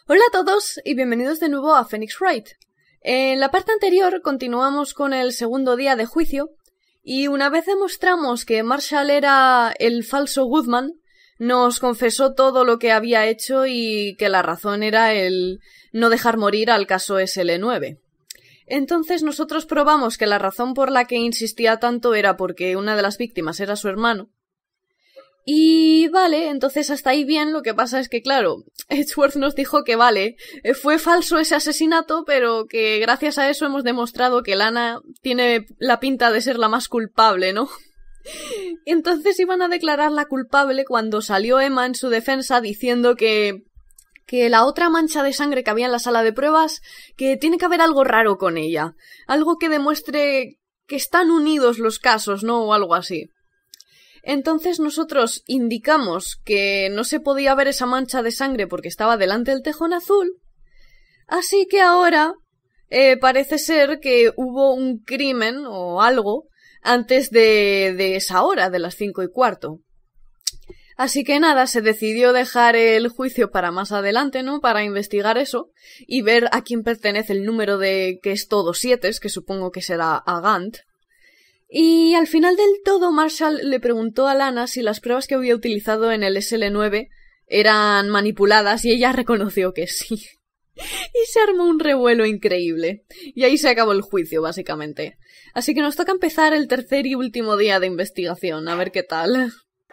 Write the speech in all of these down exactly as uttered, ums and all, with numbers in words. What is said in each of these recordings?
Hola a todos y bienvenidos de nuevo a Phoenix Wright. En la parte anterior continuamos con el segundo día de juicio y una vez demostramos que Marshall era el falso Goodman, nos confesó todo lo que había hecho y que la razón era el no dejar morir al caso ese ele nueve. Entonces nosotros probamos que la razón por la que insistía tanto era porque una de las víctimas era su hermano. Y vale, entonces hasta ahí bien, lo que pasa es que claro, Edgeworth nos dijo que vale, fue falso ese asesinato, pero que gracias a eso hemos demostrado que Lana tiene la pinta de ser la más culpable, ¿no? Entonces iban a declararla culpable cuando salió Emma en su defensa diciendo que... que la otra mancha de sangre que había en la sala de pruebas, que tiene que haber algo raro con ella, algo que demuestre que están unidos los casos, ¿no? O algo así. Entonces nosotros indicamos que no se podía ver esa mancha de sangre porque estaba delante del tejón azul, así que ahora eh, parece ser que hubo un crimen o algo antes de, de esa hora, de las cinco y cuarto. Así que nada, se decidió dejar el juicio para más adelante, ¿no? Para investigar eso y ver a quién pertenece el número de que es todo siete, que supongo que será a Gant. Y al final del todo, Marshall le preguntó a Lana si las pruebas que había utilizado en el ese ele nueve eran manipuladas y ella reconoció que sí. Y se armó un revuelo increíble. Y ahí se acabó el juicio, básicamente. Así que nos toca empezar el tercer y último día de investigación, a ver qué tal.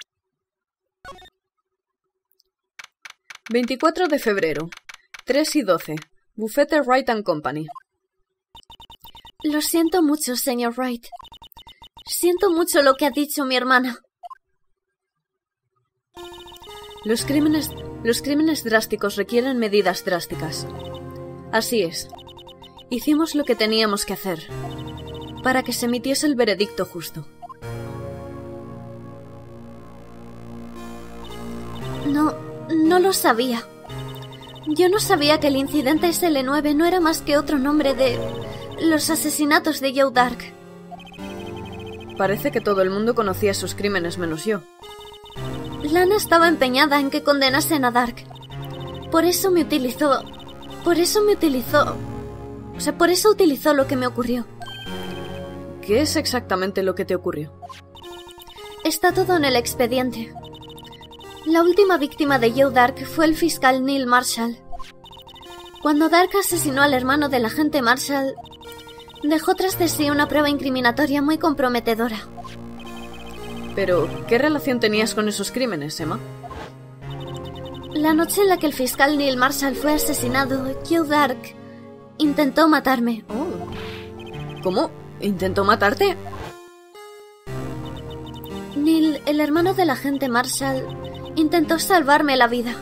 veinticuatro de febrero, tres y doce. Bufete Wright and Company. Lo siento mucho, señor Wright. Siento mucho lo que ha dicho mi hermana. Los crímenes, los crímenes drásticos requieren medidas drásticas. Así es. Hicimos lo que teníamos que hacer, para que se emitiese el veredicto justo. No, no lo sabía. Yo no sabía que el incidente ese ele nueve no era más que otro nombre de los asesinatos de Joe Dark. Parece que todo el mundo conocía sus crímenes menos yo. Lana estaba empeñada en que condenasen a Dark. Por eso me utilizó... Por eso me utilizó... O sea, por eso utilizó lo que me ocurrió. ¿Qué es exactamente lo que te ocurrió? Está todo en el expediente. La última víctima de Joe Dark fue el fiscal Neil Marshall. Cuando Dark asesinó al hermano del agente Marshall, dejó tras de sí una prueba incriminatoria muy comprometedora. Pero, ¿qué relación tenías con esos crímenes, Emma? La noche en la que el fiscal Neil Marshall fue asesinado, Joe Dark intentó matarme. Oh. ¿Cómo? ¿Intentó matarte? Neil, el hermano del agente Marshall, intentó salvarme la vida.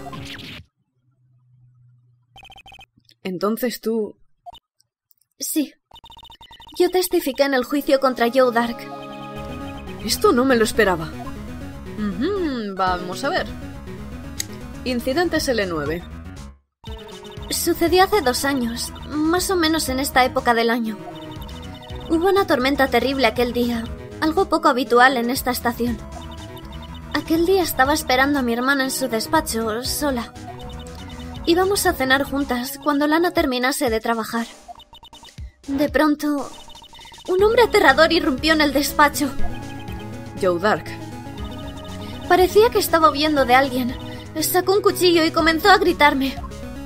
Entonces tú... Sí. Yo testifiqué en el juicio contra Joe Dark. Esto no me lo esperaba. Uh-huh, vamos a ver. Incidente ese ele nueve. Sucedió hace dos años, más o menos en esta época del año. Hubo una tormenta terrible aquel día, algo poco habitual en esta estación. Aquel día estaba esperando a mi hermana en su despacho, sola. Íbamos a cenar juntas cuando Lana terminase de trabajar. De pronto, un hombre aterrador irrumpió en el despacho. Joe Dark. Parecía que estaba huyendo de alguien. Sacó un cuchillo y comenzó a gritarme.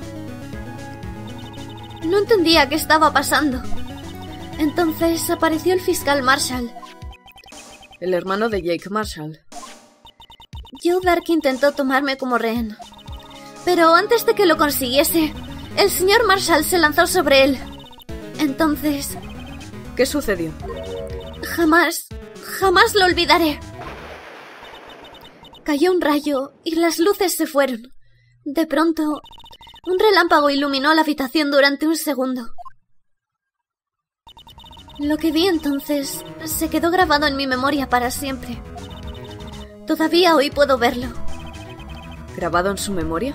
No entendía qué estaba pasando. Entonces apareció el fiscal Marshall. El hermano de Jake Marshall. Joe Dark intentó tomarme como rehén. Pero antes de que lo consiguiese, el señor Marshall se lanzó sobre él. Entonces... ¿Qué sucedió? Jamás, jamás lo olvidaré. Cayó un rayo y las luces se fueron. De pronto, un relámpago iluminó la habitación durante un segundo. Lo que vi entonces se quedó grabado en mi memoria para siempre. Todavía hoy puedo verlo. ¿Grabado en su memoria?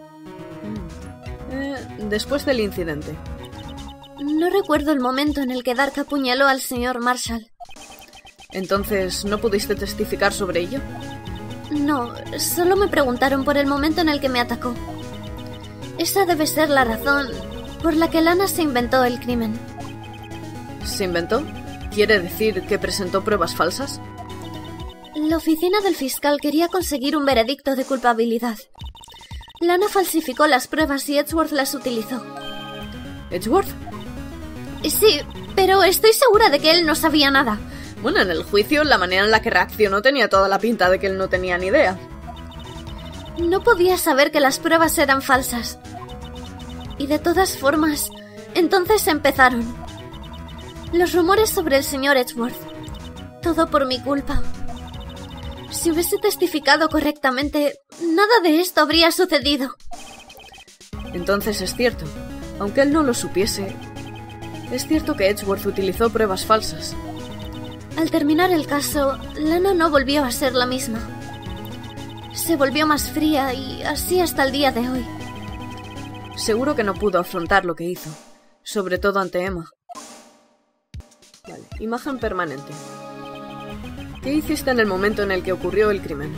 Eh, después del incidente. No recuerdo el momento en el que Dark apuñaló al señor Marshall. ¿Entonces no pudiste testificar sobre ello? No, solo me preguntaron por el momento en el que me atacó. Esa debe ser la razón por la que Lana se inventó el crimen. ¿Se inventó? ¿Quiere decir que presentó pruebas falsas? La oficina del fiscal quería conseguir un veredicto de culpabilidad. Lana falsificó las pruebas y Edgeworth las utilizó. ¿Edgeworth? Sí, pero estoy segura de que él no sabía nada. Bueno, en el juicio, la manera en la que reaccionó tenía toda la pinta de que él no tenía ni idea. No podía saber que las pruebas eran falsas. Y de todas formas, entonces empezaron. Los rumores sobre el señor Edgeworth. Todo por mi culpa. Si hubiese testificado correctamente, nada de esto habría sucedido. Entonces es cierto, aunque él no lo supiese, es cierto que Edgeworth utilizó pruebas falsas. Al terminar el caso, Lana no volvió a ser la misma. Se volvió más fría y así hasta el día de hoy. Seguro que no pudo afrontar lo que hizo, sobre todo ante Emma. Vale, imagen permanente. ¿Qué hiciste en el momento en el que ocurrió el crimen?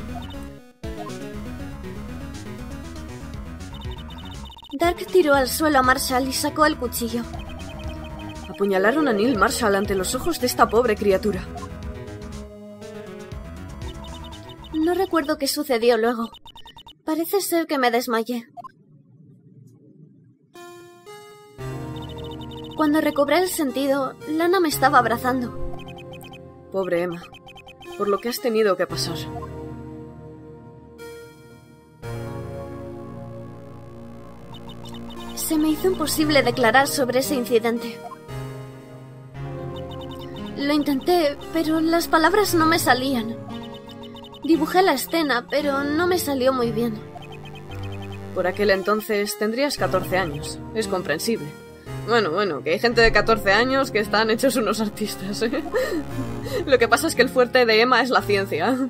Dark tiró al suelo a Marshall y sacó el cuchillo. Apuñalaron a Neil Marshall ante los ojos de esta pobre criatura. No recuerdo qué sucedió luego. Parece ser que me desmayé. Cuando recobré el sentido, Lana me estaba abrazando. Pobre Emma, por lo que has tenido que pasar. Se me hizo imposible declarar sobre ese incidente. Lo intenté, pero las palabras no me salían. Dibujé la escena, pero no me salió muy bien. Por aquel entonces tendrías catorce años. Es comprensible. Bueno, bueno, que hay gente de catorce años que están hechos unos artistas, ¿eh? Lo que pasa es que el fuerte de Emma es la ciencia.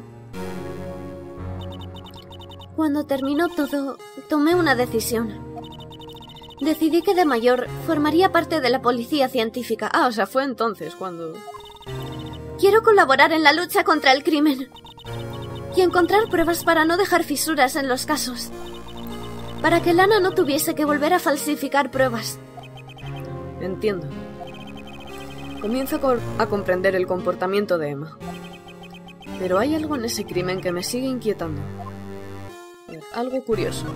Cuando terminó todo, tomé una decisión. Decidí que de mayor formaría parte de la policía científica. Ah, o sea, fue entonces cuando... Quiero colaborar en la lucha contra el crimen. Y encontrar pruebas para no dejar fisuras en los casos. Para que Lana no tuviese que volver a falsificar pruebas. Entiendo. Comienzo a comprender el comportamiento de Emma. Pero hay algo en ese crimen que me sigue inquietando. Algo curioso.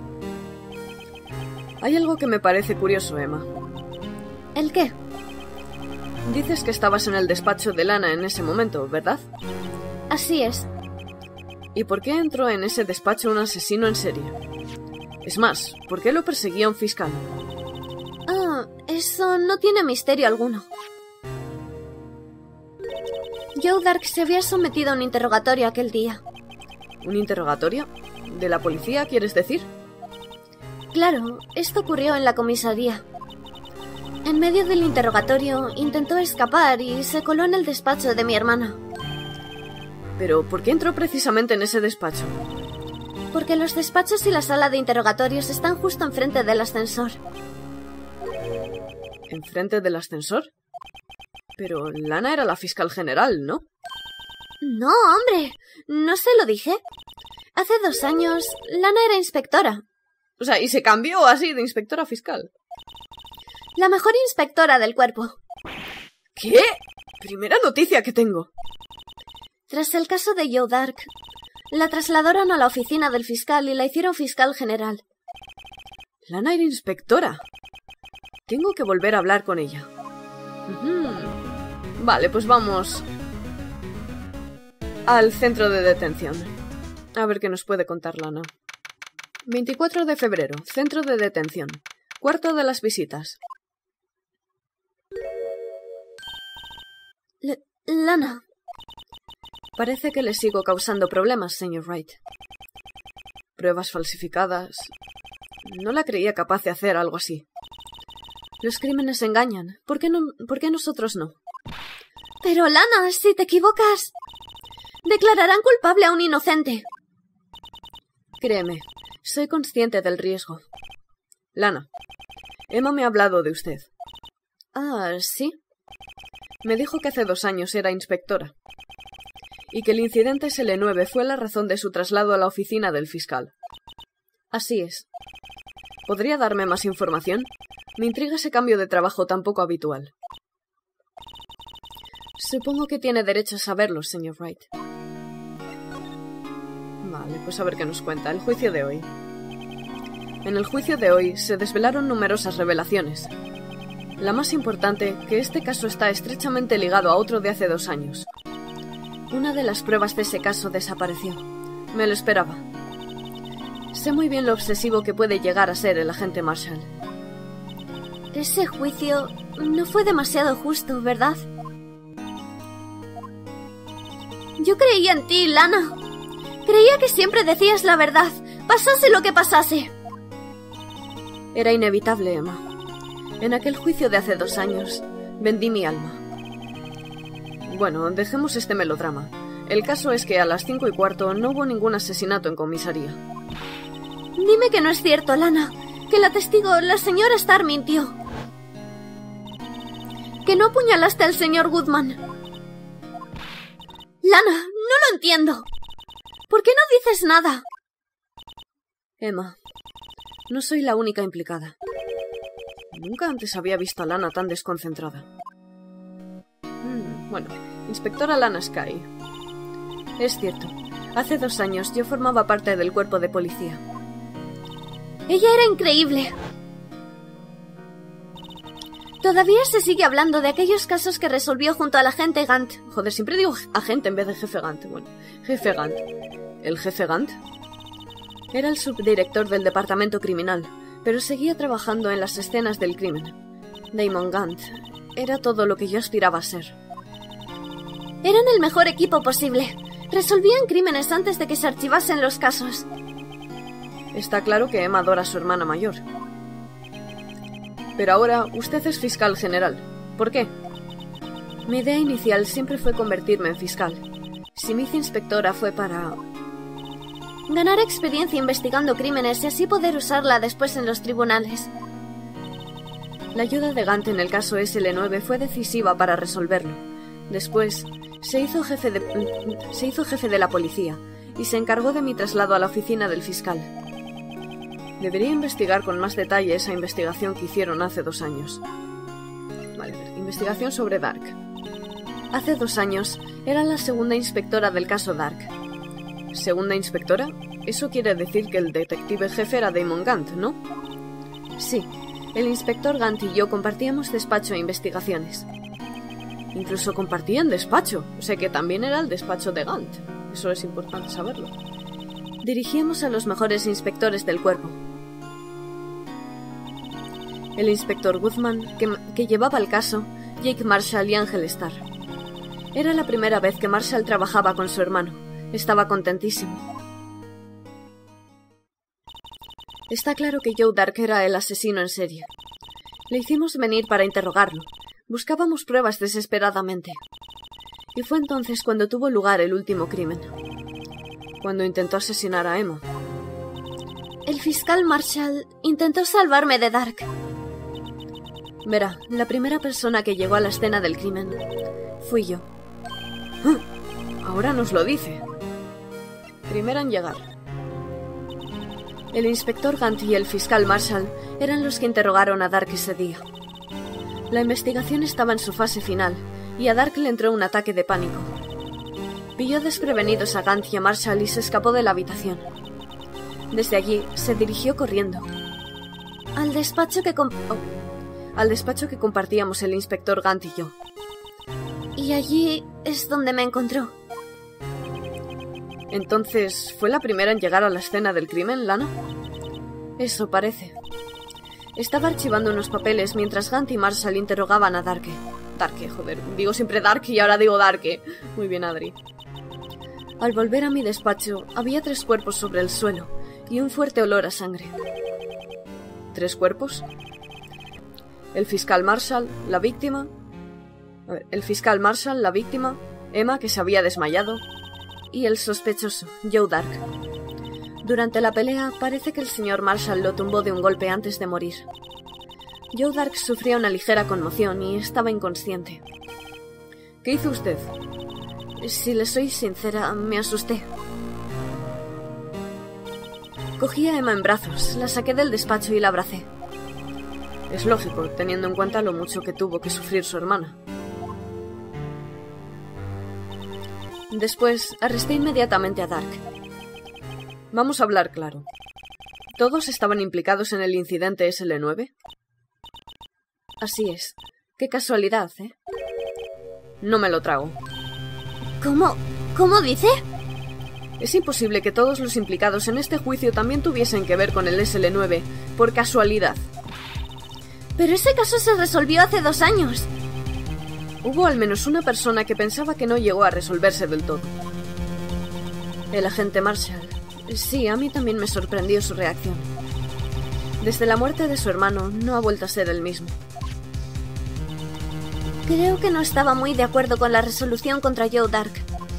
Hay algo que me parece curioso, Emma. ¿El qué? Dices que estabas en el despacho de Lana en ese momento, ¿verdad? Así es. ¿Y por qué entró en ese despacho un asesino en serie? Es más, ¿por qué lo perseguía un fiscal? Ah, eso no tiene misterio alguno. Joe Dark se había sometido a un interrogatorio aquel día. ¿Un interrogatorio? ¿De la policía, quieres decir? Claro, esto ocurrió en la comisaría. En medio del interrogatorio intentó escapar y se coló en el despacho de mi hermana. ¿Pero por qué entró precisamente en ese despacho? Porque los despachos y la sala de interrogatorios están justo enfrente del ascensor. ¿Enfrente del ascensor? Pero Lana era la fiscal general, ¿no? No, hombre, ¿no se lo dije? Hace dos años, Lana era inspectora. O sea, y se cambió así de inspectora a fiscal. La mejor inspectora del cuerpo. ¿Qué? Primera noticia que tengo. Tras el caso de Joe Dark, la trasladaron a la oficina del fiscal y la hicieron fiscal general. Lana era inspectora. Tengo que volver a hablar con ella. Uh-huh. Vale, pues vamos al centro de detención. A ver qué nos puede contar Lana. veinticuatro de febrero, centro de detención. Cuarto de las visitas. L- Lana. Parece que le sigo causando problemas, señor Wright. Pruebas falsificadas. No la creía capaz de hacer algo así. Los crímenes engañan. ¿Por qué no, por qué nosotros no? Pero, Lana, si te equivocas, declararán culpable a un inocente. Créeme, soy consciente del riesgo. Lana, Emma me ha hablado de usted. Ah, ¿sí? Me dijo que hace dos años era inspectora. Y que el incidente S L nueve fue la razón de su traslado a la oficina del fiscal. Así es. ¿Podría darme más información? Me intriga ese cambio de trabajo tan poco habitual. Supongo que tiene derecho a saberlo, señor Wright. Vale, pues a ver qué nos cuenta el juicio de hoy. En el juicio de hoy se desvelaron numerosas revelaciones. La más importante, que este caso está estrechamente ligado a otro de hace dos años. Una de las pruebas de ese caso desapareció. Me lo esperaba. Sé muy bien lo obsesivo que puede llegar a ser el agente Marshall. Ese juicio no fue demasiado justo, ¿verdad? Yo creía en ti, Lana. Creía que siempre decías la verdad, pasase lo que pasase. Era inevitable, Emma. En aquel juicio de hace dos años, vendí mi alma. Bueno, dejemos este melodrama. El caso es que a las cinco y cuarto no hubo ningún asesinato en comisaría. Dime que no es cierto, Lana. Que la testigo, la señora Starr, mintió. Que no apuñalaste al señor Goodman. Lana, no lo entiendo. ¿Por qué no dices nada? Emma, no soy la única implicada. Nunca antes había visto a Lana tan desconcentrada. Hmm, bueno, inspectora Lana Skye. Es cierto, hace dos años yo formaba parte del cuerpo de policía. Ella era increíble. Todavía se sigue hablando de aquellos casos que resolvió junto al agente Gant. Joder, siempre digo agente en vez de jefe Gant. Bueno, jefe Gant. ¿El jefe Gant? Era el subdirector del departamento criminal, pero seguía trabajando en las escenas del crimen. Damon Gant era todo lo que yo aspiraba a ser. Eran el mejor equipo posible. Resolvían crímenes antes de que se archivasen los casos. Está claro que Emma adora a su hermana mayor. Pero ahora usted es fiscal general. ¿Por qué? Mi idea inicial siempre fue convertirme en fiscal. Si me hice inspectora fue para... ganar experiencia investigando crímenes y así poder usarla después en los tribunales. La ayuda de Gant en el caso ese ele nueve fue decisiva para resolverlo. Después, se hizo jefe de, se hizo jefe de la policía y se encargó de mi traslado a la oficina del fiscal. Debería investigar con más detalle esa investigación que hicieron hace dos años. Vale, investigación sobre Dark. Hace dos años era la segunda inspectora del caso Dark. ¿Segunda inspectora? Eso quiere decir que el detective jefe era Damon Gant, ¿no? Sí, el inspector Gant y yo compartíamos despacho e investigaciones. Incluso compartían despacho, o sea que también era el despacho de Gant. Eso es importante saberlo. Dirigíamos a los mejores inspectores del cuerpo. El inspector Goodman, que, que llevaba el caso, Jake Marshall y Ángel Starr. Era la primera vez que Marshall trabajaba con su hermano. Estaba contentísimo. Está claro que Joe Dark era el asesino en serie. Le hicimos venir para interrogarlo. Buscábamos pruebas desesperadamente. Y fue entonces cuando tuvo lugar el último crimen. Cuando intentó asesinar a Emma. El fiscal Marshall intentó salvarme de Dark. Verá, la primera persona que llegó a la escena del crimen fui yo. ¡Ah! Ahora nos lo dice. Primero en llegar. El inspector Gant y el fiscal Marshall eran los que interrogaron a Dark ese día. La investigación estaba en su fase final y a Dark le entró un ataque de pánico. Pilló desprevenidos a Gant y a Marshall y se escapó de la habitación. Desde allí se dirigió corriendo al despacho que comp oh, al despacho que compartíamos el inspector Gant y yo. Y allí es donde me encontró. Entonces, ¿fue la primera en llegar a la escena del crimen, Lana? Eso parece. Estaba archivando unos papeles mientras Gant y Marshall interrogaban a Darke. Darke, joder, digo siempre Darke y ahora digo Darke. Muy bien, Adri. Al volver a mi despacho, había tres cuerpos sobre el suelo y un fuerte olor a sangre. ¿Tres cuerpos? El fiscal Marshall, la víctima... A ver, el fiscal Marshall, la víctima, Emma, que se había desmayado, y el sospechoso, Joe Dark. Durante la pelea, parece que el señor Marshall lo tumbó de un golpe antes de morir. Joe Dark sufría una ligera conmoción y estaba inconsciente. ¿Qué hizo usted? Si le soy sincera, me asusté. Cogí a Emma en brazos, la saqué del despacho y la abracé. Es lógico, teniendo en cuenta lo mucho que tuvo que sufrir su hermana. Después, arresté inmediatamente a Dark. Vamos a hablar claro. ¿Todos estaban implicados en el incidente S L nueve? Así es. Qué casualidad, ¿eh? No me lo trago. ¿Cómo? ¿Cómo dice? Es imposible que todos los implicados en este juicio también tuviesen que ver con el S L nueve, por casualidad. Pero ese caso se resolvió hace dos años. Hubo al menos una persona que pensaba que no llegó a resolverse del todo. El agente Marshall. Sí, a mí también me sorprendió su reacción. Desde la muerte de su hermano, no ha vuelto a ser el mismo. Creo que no estaba muy de acuerdo con la resolución contra Joe Dark.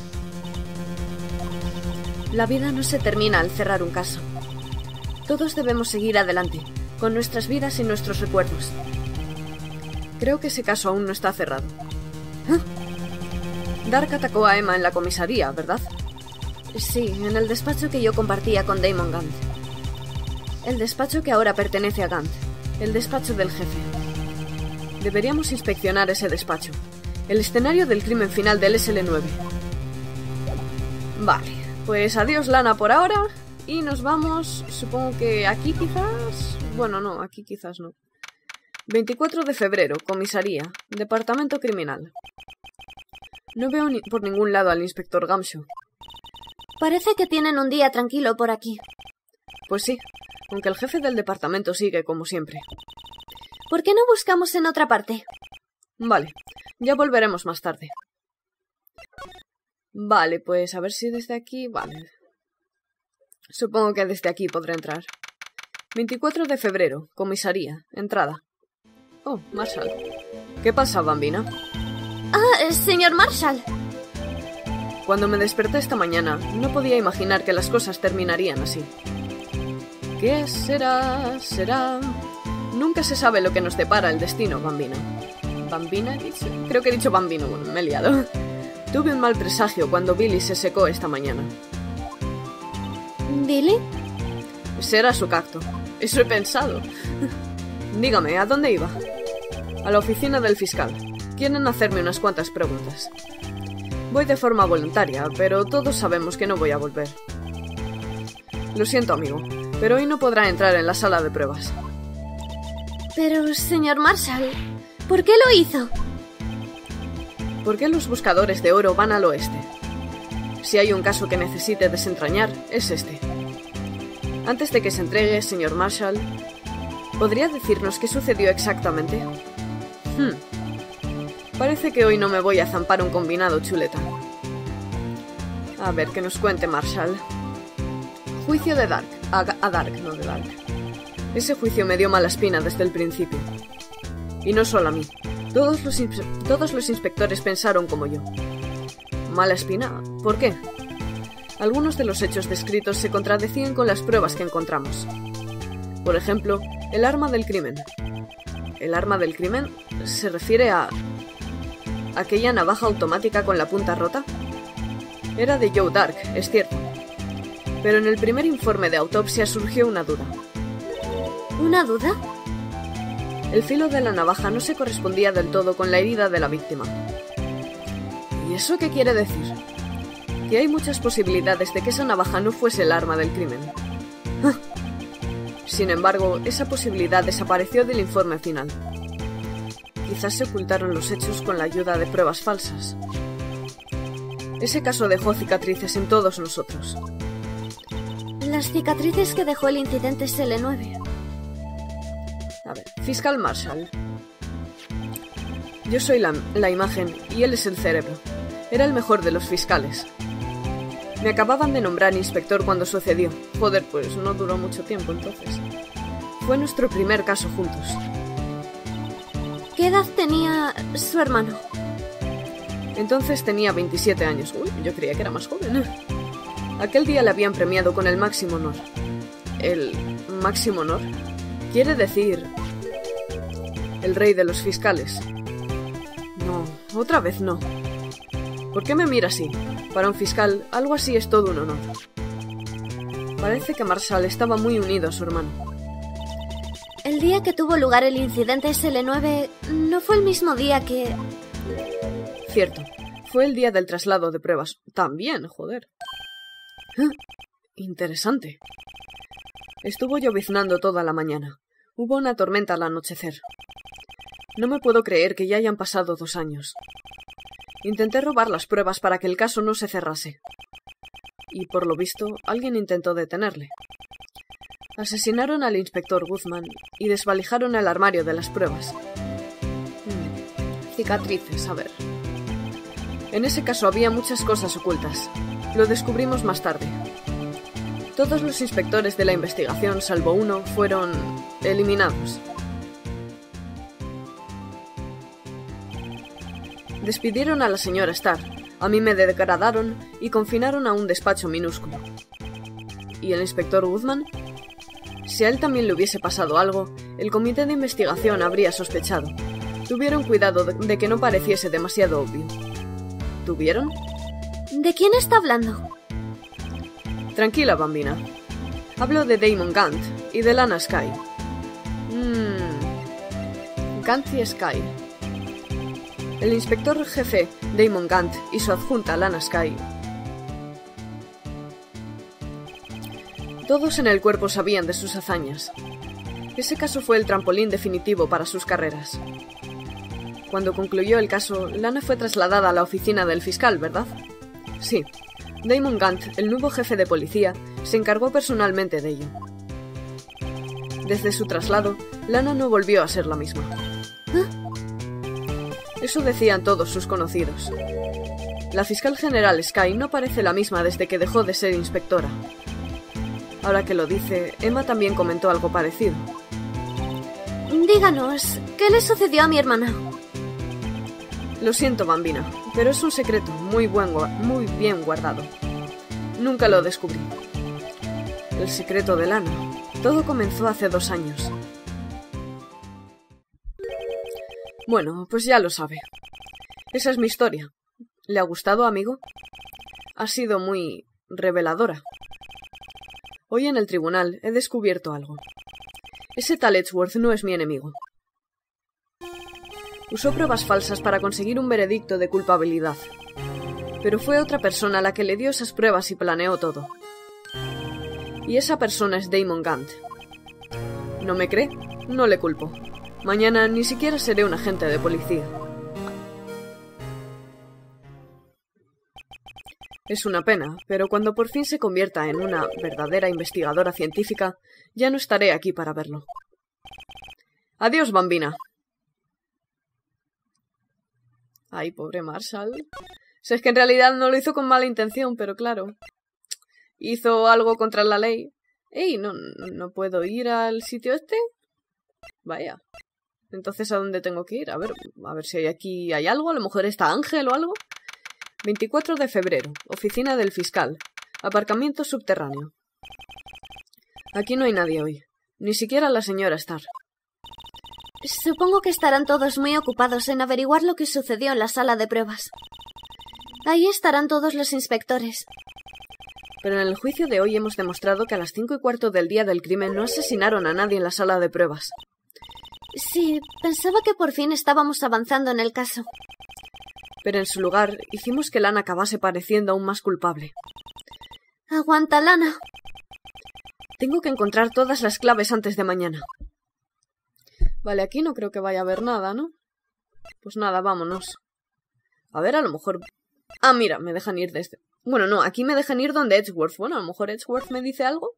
La vida no se termina al cerrar un caso. Todos debemos seguir adelante, con nuestras vidas y nuestros recuerdos. Creo que ese caso aún no está cerrado. ¿Ah? Dark atacó a Emma en la comisaría, ¿verdad? Sí, en el despacho que yo compartía con Damon Gant. El despacho que ahora pertenece a Gant. El despacho del jefe. Deberíamos inspeccionar ese despacho. El escenario del crimen final del S L nueve. Vale, pues adiós Lana por ahora. Y nos vamos, supongo que aquí quizás... Bueno, no, aquí quizás no. veinticuatro de febrero, comisaría, departamento criminal. No veo ni por ningún lado al inspector Gumshoe. Parece que tienen un día tranquilo por aquí. Pues sí, aunque el jefe del departamento sigue como siempre. ¿Por qué no buscamos en otra parte? Vale, ya volveremos más tarde. Vale, pues a ver si desde aquí... Vale. Supongo que desde aquí podré entrar. veinticuatro de febrero, comisaría, entrada. Oh, Marshall. ¿Qué pasa, Bambina? Ah, señor Marshall. Cuando me desperté esta mañana, no podía imaginar que las cosas terminarían así. ¿Qué será? ¿Será? Nunca se sabe lo que nos depara el destino, Bambina. ¿Bambina he dicho? Creo que he dicho Bambino, bueno, me he liado. Tuve un mal presagio cuando Billy se secó esta mañana. ¿Billy? Será su cacto. Eso he pensado. Dígame, ¿a dónde iba? A la oficina del fiscal. Quieren hacerme unas cuantas preguntas. Voy de forma voluntaria, pero todos sabemos que no voy a volver. Lo siento, amigo, pero hoy no podrá entrar en la sala de pruebas. Pero, señor Marshall, ¿por qué lo hizo? ¿Por qué los buscadores de oro van al oeste? Si hay un caso que necesite desentrañar, es este. Antes de que se entregue, señor Marshall, ¿podría decirnos qué sucedió exactamente? Hmm. Parece que hoy no me voy a zampar un combinado chuleta. A ver, que nos cuente Marshall. Juicio de Dark. A, a Dark, no de Dark. Ese juicio me dio mala espina desde el principio. Y no solo a mí. Todos los, todos los inspectores pensaron como yo. ¿Mala espina? ¿Por qué? Algunos de los hechos descritos se contradecían con las pruebas que encontramos. Por ejemplo, el arma del crimen. ¿El arma del crimen se refiere a... aquella navaja automática con la punta rota? Era de Joe Dark, es cierto. Pero en el primer informe de autopsia surgió una duda. ¿Una duda? El filo de la navaja no se correspondía del todo con la herida de la víctima. ¿Y eso qué quiere decir? Que hay muchas posibilidades de que esa navaja no fuese el arma del crimen. Sin embargo, esa posibilidad desapareció del informe final. Quizás se ocultaron los hechos con la ayuda de pruebas falsas. Ese caso dejó cicatrices en todos nosotros. Las cicatrices que dejó el incidente S L nueve. A ver, fiscal Marshall. Yo soy la, la imagen y él es el cerebro. Era el mejor de los fiscales. Me acababan de nombrar inspector cuando sucedió. Joder, pues no duró mucho tiempo entonces. Fue nuestro primer caso juntos. ¿Qué edad tenía su hermano? Entonces tenía veintisiete años. Uy, yo creía que era más joven. Aquel día le habían premiado con el máximo honor. ¿El máximo honor? Quiere decir... el rey de los fiscales. No, otra vez no. ¿Por qué me mira así? Para un fiscal, algo así es todo un honor. Parece que Marshall estaba muy unido a su hermano. El día que tuvo lugar el incidente S L nueve no fue el mismo día que... Cierto, fue el día del traslado de pruebas. También, joder. ¿Eh? Interesante. Estuvo lloviznando toda la mañana. Hubo una tormenta al anochecer. No me puedo creer que ya hayan pasado dos años. Intenté robar las pruebas para que el caso no se cerrase. Y por lo visto, alguien intentó detenerle. Asesinaron al inspector Guzmán y desvalijaron el armario de las pruebas. Hmm. Cicatrices, a ver. En ese caso había muchas cosas ocultas. Lo descubrimos más tarde. Todos los inspectores de la investigación, salvo uno, fueron eliminados. Despidieron a la señora Starr, a mí me degradaron y confinaron a un despacho minúsculo. ¿Y el inspector Guzmán? Si a él también le hubiese pasado algo, el comité de investigación habría sospechado. Tuvieron cuidado de, de que no pareciese demasiado obvio. ¿Tuvieron? ¿De quién está hablando? Tranquila, bambina. Hablo de Damon Gant y de Lana Skye. Mmm... Gant y Skye. El inspector jefe Damon Gant y su adjunta Lana Skye. Todos en el cuerpo sabían de sus hazañas. Ese caso fue el trampolín definitivo para sus carreras. Cuando concluyó el caso, Lana fue trasladada a la oficina del fiscal, ¿verdad? Sí. Damon Gant, el nuevo jefe de policía, se encargó personalmente de ello. Desde su traslado, Lana no volvió a ser la misma. ¿Eh? Eso decían todos sus conocidos. La fiscal general Skye no parece la misma desde que dejó de ser inspectora. Ahora que lo dice, Emma también comentó algo parecido. Díganos, ¿qué le sucedió a mi hermana? Lo siento, bambina, pero es un secreto muy, buen, muy bien guardado. Nunca lo descubrí. El secreto de Lana. Todo comenzó hace dos años. Bueno, pues ya lo sabe. Esa es mi historia. ¿Le ha gustado, amigo? Ha sido muy reveladora. Hoy en el tribunal he descubierto algo. Ese tal Edgeworth no es mi enemigo. Usó pruebas falsas para conseguir un veredicto de culpabilidad. Pero fue otra persona la que le dio esas pruebas y planeó todo. Y esa persona es Damon Gant. ¿No me cree? No le culpo. Mañana ni siquiera seré un agente de policía. Es una pena, pero cuando por fin se convierta en una verdadera investigadora científica, ya no estaré aquí para verlo. Adiós, bambina. Ay, pobre Marshall. Si es que en realidad no lo hizo con mala intención, pero claro, hizo algo contra la ley. ¡Ey! ¿No, no puedo ir al sitio este? Vaya. Entonces, ¿a dónde tengo que ir? A ver, a ver si hay aquí hay algo. A lo mejor está Ángel o algo. veinticuatro de febrero. Oficina del fiscal. Aparcamiento subterráneo. Aquí no hay nadie hoy. Ni siquiera la señora Starr. Supongo que estarán todos muy ocupados en averiguar lo que sucedió en la sala de pruebas. Ahí estarán todos los inspectores. Pero en el juicio de hoy hemos demostrado que a las cinco y cuarto del día del crimen no asesinaron a nadie en la sala de pruebas. Sí, pensaba que por fin estábamos avanzando en el caso. Pero en su lugar hicimos que Lana acabase pareciendo aún más culpable. Aguanta, Lana. Tengo que encontrar todas las claves antes de mañana. Vale, aquí no creo que vaya a haber nada, ¿no? Pues nada, vámonos. A ver, a lo mejor... Ah, mira, me dejan ir desde... Bueno, no, aquí me dejan ir donde Edgeworth. Bueno, a lo mejor Edgeworth me dice algo.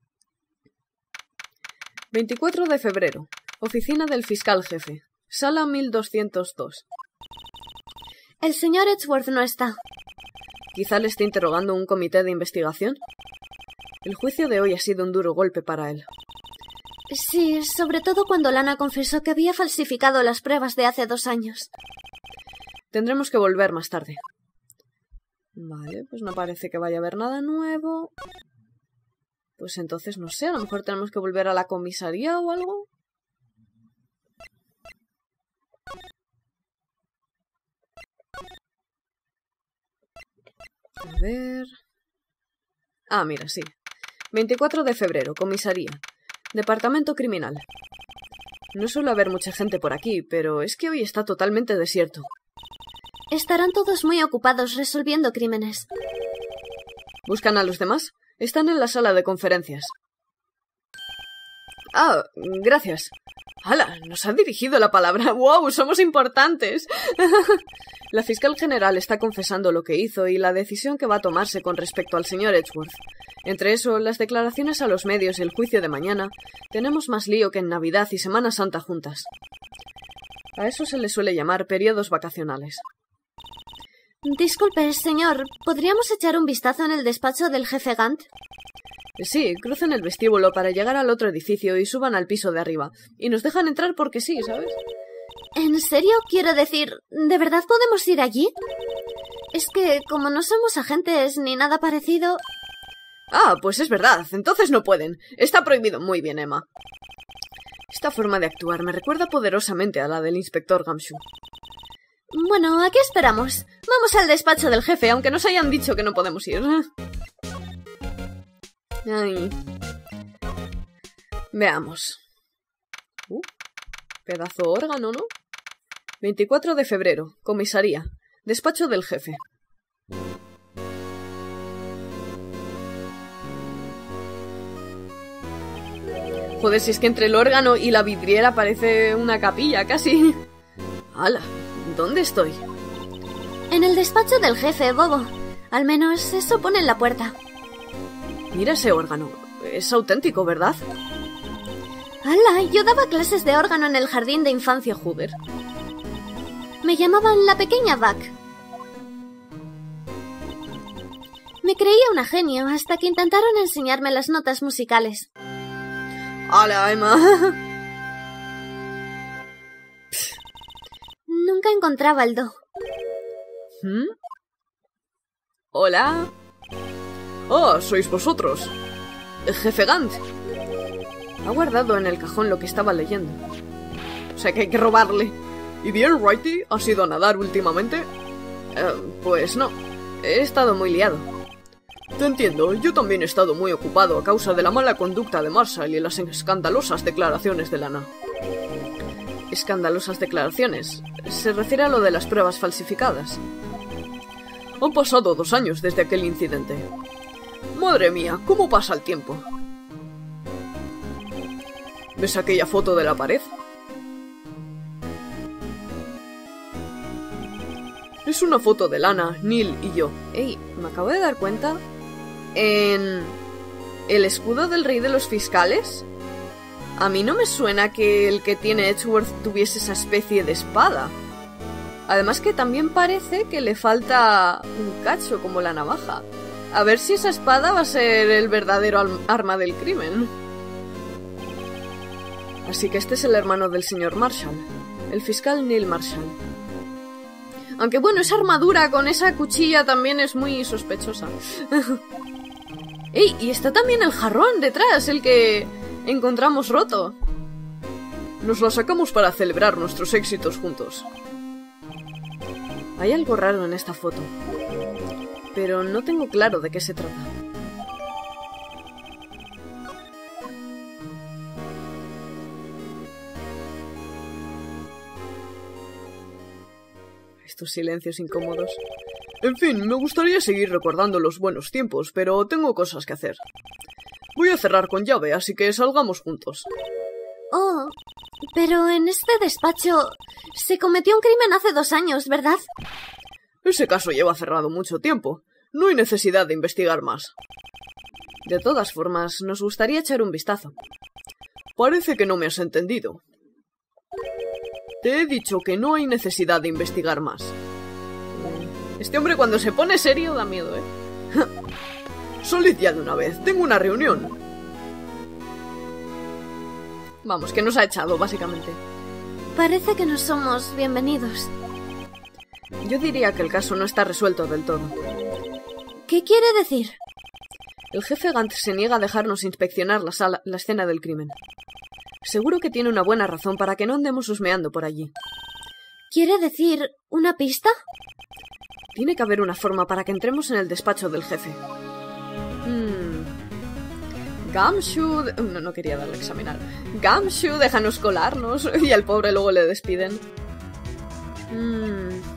veinticuatro de febrero. Oficina del fiscal jefe. Sala mil doscientos dos. El señor Edgeworth no está. Quizá le esté interrogando un comité de investigación. El juicio de hoy ha sido un duro golpe para él. Sí, sobre todo cuando Lana confesó que había falsificado las pruebas de hace dos años. Tendremos que volver más tarde. Vale, pues no parece que vaya a haber nada nuevo. Pues entonces, no sé, a lo mejor tenemos que volver a la comisaría o algo. A ver... Ah, mira, sí. veinticuatro de febrero, comisaría. Departamento criminal. No suele haber mucha gente por aquí, pero es que hoy está totalmente desierto. Estarán todos muy ocupados resolviendo crímenes. ¿Buscan a los demás? Están en la sala de conferencias. Ah, gracias. ¡Hala! Nos ha dirigido la palabra. ¡Wow! ¡Somos importantes! La fiscal general está confesando lo que hizo y la decisión que va a tomarse con respecto al señor Edgeworth. Entre eso, las declaraciones a los medios y el juicio de mañana, tenemos más lío que en Navidad y Semana Santa juntas. A eso se le suele llamar periodos vacacionales. Disculpe, señor, ¿podríamos echar un vistazo en el despacho del jefe Gant? Sí, crucen el vestíbulo para llegar al otro edificio y suban al piso de arriba. Y nos dejan entrar porque sí, ¿sabes? ¿En serio? Quiero decir, ¿de verdad podemos ir allí? Es que, como no somos agentes ni nada parecido... Ah, pues es verdad. Entonces no pueden. Está prohibido. Muy bien, Emma. Esta forma de actuar me recuerda poderosamente a la del inspector Gumshoe. Bueno, ¿a qué esperamos? Vamos al despacho del jefe, aunque nos hayan dicho que no podemos ir. Ay. Veamos. Uh, pedazo órgano, ¿no? veinticuatro de febrero, comisaría. Despacho del jefe. Joder, si es que entre el órgano y la vidriera parece una capilla, casi. ¡Hala! ¿Dónde estoy? En el despacho del jefe, bobo. Al menos eso pone en la puerta. Mira ese órgano. Es auténtico, ¿verdad? ¡Hala! Yo daba clases de órgano en el jardín de infancia, joder. Me llamaban la pequeña Buck. Me creía una genio hasta que intentaron enseñarme las notas musicales. ¡Hala, Emma! Nunca encontraba el do. ¿Mm? ¿Hola? ¡Oh, sois vosotros! El jefe Gant. Ha guardado en el cajón lo que estaba leyendo. O sea que hay que robarle. ¿Y bien, Righty? ¿Has ido a nadar últimamente? Eh, pues no. He estado muy liado. Te entiendo. Yo también he estado muy ocupado a causa de la mala conducta de Marshall y las escandalosas declaraciones de Lana. ¿Escandalosas declaraciones? Se refiere a lo de las pruebas falsificadas. Han pasado dos años desde aquel incidente. Madre mía, ¿cómo pasa el tiempo? ¿Ves aquella foto de la pared? Es una foto de Lana, Neil y yo. Ey, me acabo de dar cuenta. En... ¿el escudo del rey de los fiscales? A mí no me suena que el que tiene Edgeworth tuviese esa especie de espada. Además que también parece que le falta un cacho como la navaja. A ver si esa espada va a ser el verdadero arma del crimen. Así que este es el hermano del señor Marshall, el fiscal Neil Marshall. Aunque bueno, esa armadura con esa cuchilla también es muy sospechosa. ¡Ey! Y está también el jarrón detrás, el que encontramos roto. Nos lo sacamos para celebrar nuestros éxitos juntos. Hay algo raro en esta foto, pero no tengo claro de qué se trata. Estos silencios incómodos. En fin, me gustaría seguir recordando los buenos tiempos, pero tengo cosas que hacer. Voy a cerrar con llave, así que salgamos juntos. Oh, pero en este despacho se cometió un crimen hace dos años, ¿verdad? Ese caso lleva cerrado mucho tiempo. No hay necesidad de investigar más. De todas formas, nos gustaría echar un vistazo. Parece que no me has entendido. Te he dicho que no hay necesidad de investigar más. Este hombre cuando se pone serio da miedo, ¿eh? Salid ya de una vez, tengo una reunión. Vamos, que nos ha echado, básicamente. Parece que no somos bienvenidos. Yo diría que el caso no está resuelto del todo. ¿Qué quiere decir? El jefe Gant se niega a dejarnos inspeccionar la, sala, la escena del crimen. Seguro que tiene una buena razón para que no andemos husmeando por allí. ¿Quiere decir una pista? Tiene que haber una forma para que entremos en el despacho del jefe. Hmm. Gumshoe... No, no quería darle a examinar. Gumshoe, déjanos colarnos. Y al pobre luego le despiden. Mm.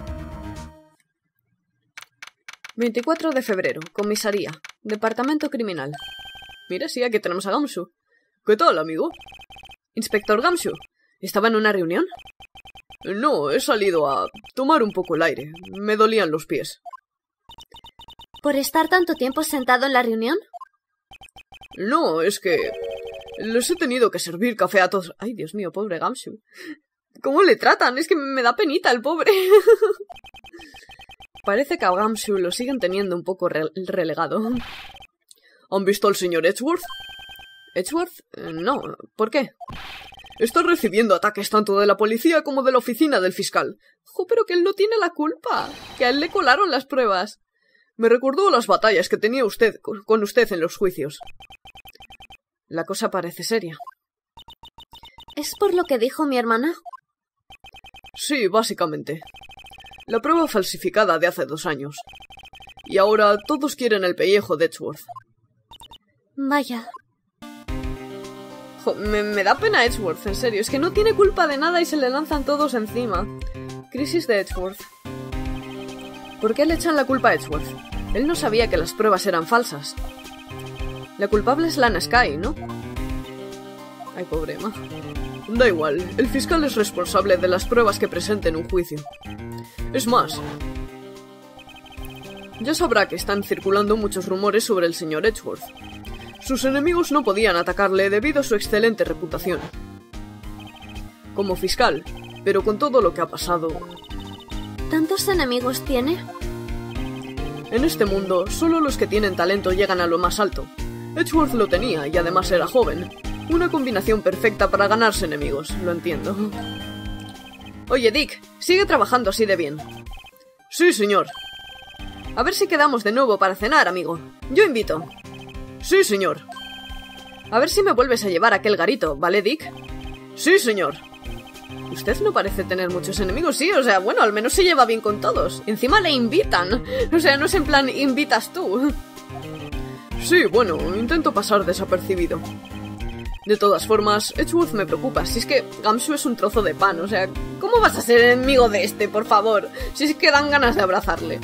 veinticuatro de febrero. Comisaría. Departamento criminal. Mira, sí, aquí tenemos a Gumshoe. ¿Qué tal, amigo? Inspector Gumshoe. ¿Estaba en una reunión? No, he salido a tomar un poco el aire. Me dolían los pies. ¿Por estar tanto tiempo sentado en la reunión? No, es que... les he tenido que servir café a todos... Ay, Dios mío, pobre Gumshoe. ¿Cómo le tratan? Es que me da penita el pobre. Parece que a Gumshoe lo siguen teniendo un poco re relegado. ¿Han visto al señor Edgeworth? ¿Edgeworth? Eh, no. ¿Por qué? Está recibiendo ataques tanto de la policía como de la oficina del fiscal. ¡Jo, pero que él no tiene la culpa! Que a él le colaron las pruebas. Me recordó las batallas que tenía usted con usted en los juicios. La cosa parece seria. ¿Es por lo que dijo mi hermana? Sí, básicamente. La prueba falsificada de hace dos años. Y ahora todos quieren el pellejo de Edgeworth. Vaya. Jo, me, me da pena Edgeworth, en serio. Es que no tiene culpa de nada y se le lanzan todos encima. Crisis de Edgeworth. ¿Por qué le echan la culpa a Edgeworth? Él no sabía que las pruebas eran falsas. La culpable es Lana Skye, ¿no? Ay, pobre Emma. Da igual, el fiscal es responsable de las pruebas que presente en un juicio. Es más, ya sabrá que están circulando muchos rumores sobre el señor Edgeworth. Sus enemigos no podían atacarle debido a su excelente reputación. Como fiscal, pero con todo lo que ha pasado... ¿Tantos enemigos tiene? En este mundo, solo los que tienen talento llegan a lo más alto. Edgeworth lo tenía y además era joven. Una combinación perfecta para ganarse enemigos, lo entiendo. Oye, Dick, sigue trabajando así de bien. Sí, señor. A ver si quedamos de nuevo para cenar, amigo. Yo invito. Sí, señor. A ver si me vuelves a llevar a aquel garito, ¿vale, Dick? Sí, señor. Usted no parece tener muchos enemigos, sí, o sea, bueno, al menos se lleva bien con todos. Encima le invitan. O sea, no es en plan, invitas tú. Sí, bueno, intento pasar desapercibido. De todas formas, Edgeworth me preocupa. Si es que Gumshoe es un trozo de pan, o sea, ¿cómo vas a ser enemigo de este, por favor? Si es que dan ganas de abrazarle.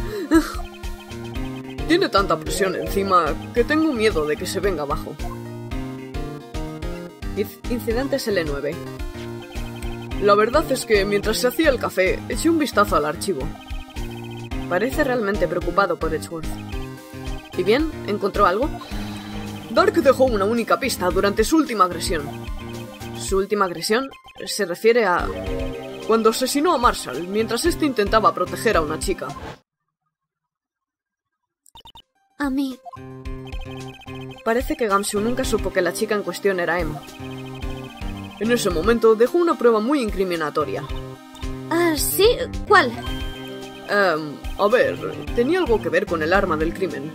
Tiene tanta presión encima que tengo miedo de que se venga abajo. Incidentes L nueve. La verdad es que mientras se hacía el café, eché un vistazo al archivo. Parece realmente preocupado por Edgeworth. ¿Y bien? ¿Encontró algo? Dark dejó una única pista durante su última agresión. ¿Su última agresión? Se refiere a... cuando asesinó a Marshall mientras éste intentaba proteger a una chica. A mí... Parece que Gumshoe nunca supo que la chica en cuestión era Emma. En ese momento dejó una prueba muy incriminatoria. Ah, ¿sí? ¿Cuál? Um, a ver, tenía algo que ver con el arma del crimen.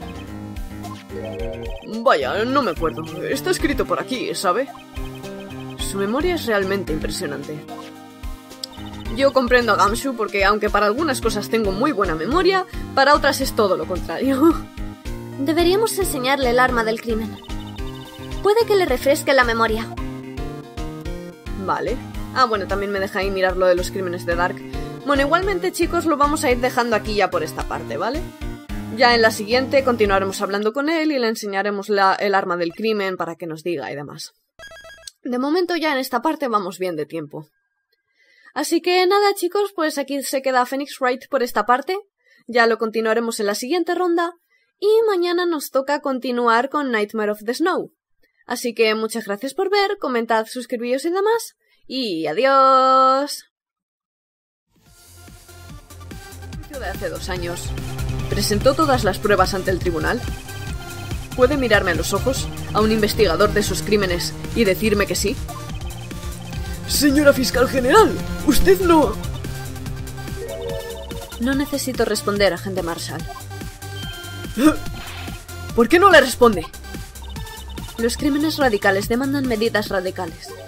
Vaya, no me acuerdo. Está escrito por aquí, ¿sabe? Su memoria es realmente impresionante. Yo comprendo a Gumshoe porque, aunque para algunas cosas tengo muy buena memoria, para otras es todo lo contrario. Deberíamos enseñarle el arma del crimen. Puede que le refresque la memoria. Vale. Ah, bueno, también me deja ahí mirar lo de los crímenes de Dark. Bueno, igualmente, chicos, lo vamos a ir dejando aquí ya por esta parte, ¿vale? Ya en la siguiente continuaremos hablando con él y le enseñaremos la, el arma del crimen para que nos diga y demás. De momento ya en esta parte vamos bien de tiempo. Así que nada, chicos, pues aquí se queda Phoenix Wright por esta parte. Ya lo continuaremos en la siguiente ronda. Y mañana nos toca continuar con Nightmare of the Snow. Así que muchas gracias por ver, comentad, suscribíos y demás. Y adiós. De hace dos años. ¿Presentó todas las pruebas ante el tribunal? ¿Puede mirarme a los ojos, a un investigador de sus crímenes, y decirme que sí? Señora Fiscal General, usted no... No necesito responder, agente Marshall. ¿Por qué no le responde? Los crímenes radicales demandan medidas radicales.